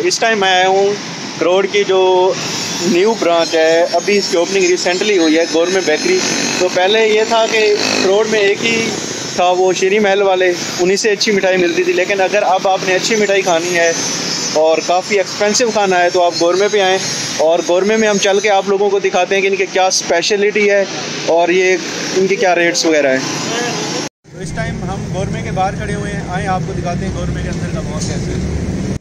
इस टाइम मैं आया हूँ करोड़ की जो न्यू ब्रांच है, अभी इसकी ओपनिंग रिसेंटली हुई है, गवर्नमेंट बेकरी। तो पहले ये था कि करोड़ में एक ही था, वो शीरी महल वाले, उन्हीं से अच्छी मिठाई मिलती थी। लेकिन अगर अब आपने अच्छी मिठाई खानी है और काफ़ी एक्सपेंसिव खाना है तो आप गौरमे पे आएँ, और गौरमे में हम चल के आप लोगों को दिखाते हैं कि इनके क्या स्पेशलिटी है और ये इनके क्या रेट्स वगैरह हैं। तो इस टाइम हम गौरमे के बाहर खड़े हुए हैं, आए आपको दिखाते हैं गौरमे के अंदर का माहौल कैसे है।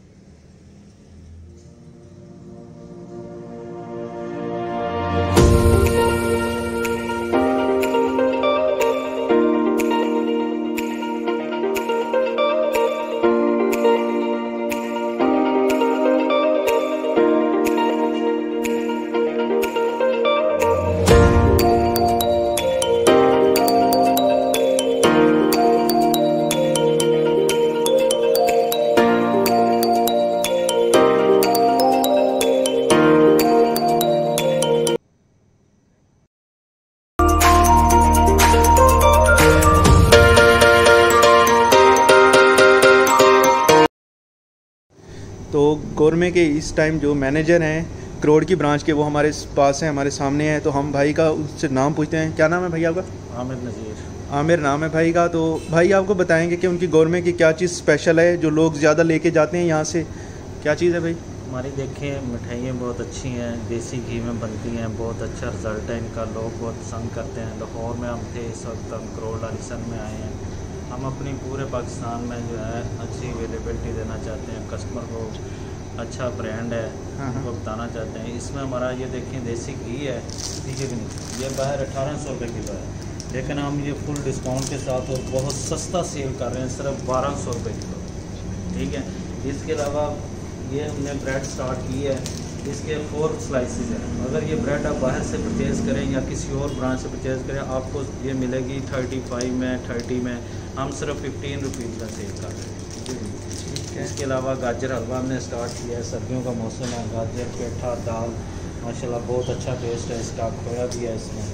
तो गौरमे के इस टाइम जो मैनेजर हैं करोड़ की ब्रांच के, वो हमारे पास हैं, हमारे सामने हैं। तो हम भाई का उससे नाम पूछते हैं। क्या नाम है भाई आपका? आमिर नज़ीर। आमिर नाम है भाई का। तो भाई आपको बताएंगे कि उनकी गौरमे की क्या चीज़ स्पेशल है जो लोग ज़्यादा लेके जाते हैं यहाँ से, क्या चीज़ है भाई? हमारी देखें मिठाइयाँ बहुत अच्छी हैं, देसी घी में बनती हैं, बहुत अच्छा रिज़ल्ट है इनका, लोग बहुत पसंद करते हैं। लाहौर में हम थे, इस वक्त हम करोड़ लालिसन में आए हैं। हम अपनी पूरे पाकिस्तान में जो है अच्छी अवेलेबिलिटी देना चाहते हैं, कस्टमर को अच्छा ब्रांड है उनको बताना चाहते हैं। इसमें हमारा ये देखें देसी घी है, ठीक है कि नहीं, ये बाहर 1800 रुपये किलो है, लेकिन हम ये फुल डिस्काउंट के साथ और बहुत सस्ता सेल कर रहे हैं, सिर्फ 1200 रुपये किलो, ठीक है। इसके अलावा ये हमने ब्रेड स्टार्ट की है, इसके 4 स्लाइसेस हैं। अगर ये ब्रेड आप बाहर से परचेज़ करें या किसी और ब्रांच से परचेज़ करें, आपको ये मिलेगी 35 में, 30 में, हम सिर्फ 15 रुपीज़ का सेल कर रहे हैं। इसके अलावा गाजर हलवा हमने स्टार्ट किया है, सर्दियों का मौसम है, गाजर पेठा दाल माशाल्लाह बहुत अच्छा टेस्ट है इसका, खोया भी है इसमें।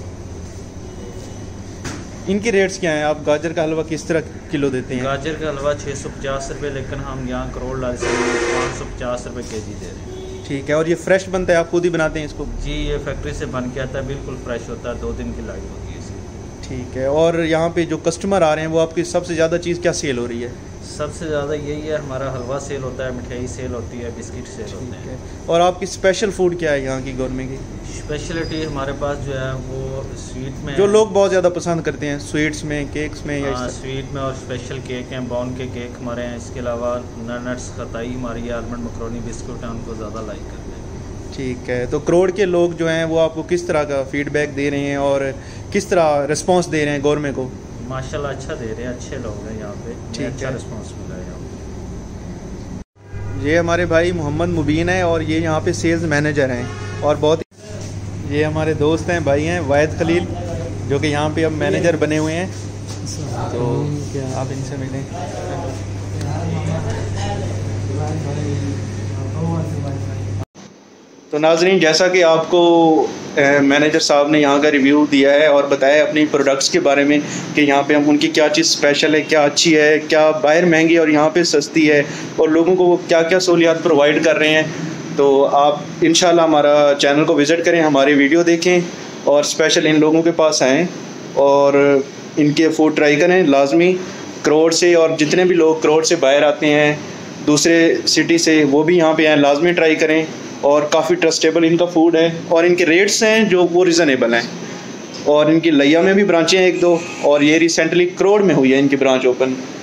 इनकी रेट्स क्या हैं? आप गाजर का हलवा किस तरह किलो देते हैं? गाजर का हलवा 650 रुपये, लेकिन हम यहाँ करोड़ लालिसन में 550 रुपये केजी दे रहे हैं। ठीक है। और ये फ्रेश बनता है, आप खुद ही बनाते हैं इसको? जी, ये फैक्ट्री से बन के आता है, बिल्कुल फ्रेश होता है, 2 दिन की लाइफ होती है इसकी। ठीक है। और यहाँ पे जो कस्टमर आ रहे हैं वो आपकी सबसे ज़्यादा चीज़ क्या सेल हो रही है? सबसे ज़्यादा यही है, हमारा हलवा सेल होता है, मिठाई सेल होती है, बिस्किट सेल होते हैं। और आपकी स्पेशल फूड क्या है यहाँ की गौरमे की? स्पेशलिटी हमारे पास जो है वो स्वीट में, जो लोग बहुत ज़्यादा पसंद करते हैं, स्वीट्स में, केक्स में या स्वीट में, और स्पेशल केक हैं, बाउन के केक हमारे हैं। इसके अलावा नट्स खताई हमारी है, आलमंड मकरोनी बिस्कुट हैं, उनको ज़्यादा लाइक करते हैं। ठीक है। तो करोड़ के लोग जो हैं वो आपको किस तरह का फीडबैक दे रहे हैं और किस तरह रिस्पॉन्स दे रहे हैं गौरमे को? माशाल्लाह अच्छा दे रहे हैं, अच्छे लोग हैं यहाँ पे, ठीक अच्छा है। रिस्पॉन्स मिला है यहाँ पे। ये हमारे भाई मोहम्मद मुबीन है और ये यहाँ पे सेल्स मैनेजर हैं। और बहुत ये हमारे दोस्त हैं, भाई हैं, वाहिद खलील, जो कि यहाँ पे अब मैनेजर बने हुए हैं। तो आप इनसे मिलें। तो नाजरीन, जैसा कि आपको मैनेजर साहब ने यहाँ का रिव्यू दिया है और बताया अपनी प्रोडक्ट्स के बारे में कि यहाँ पे हम उनकी क्या चीज़ स्पेशल है, क्या अच्छी है, क्या बाहर महंगी और यहाँ पे सस्ती है, और लोगों को वो क्या क्या सहूलियात प्रोवाइड कर रहे हैं। तो आप इंशाल्लाह हमारा चैनल को विज़िट करें, हमारी वीडियो देखें और स्पेशल इन लोगों के पास आएँ और इनके फूड ट्राई करें लाजमी। करोड़ से और जितने भी लोग करोड़ से बाहर आते हैं दूसरे सिटी से, वो भी यहाँ पे आएँ, लाजमी ट्राई करें। और काफ़ी ट्रस्टेबल इनका फूड है और इनके रेट्स हैं जो वो रिज़नेबल हैं। और इनकी लिया में भी ब्रांचें हैं 1-2, और ये रिसेंटली करोड़ में हुई है इनकी ब्रांच ओपन।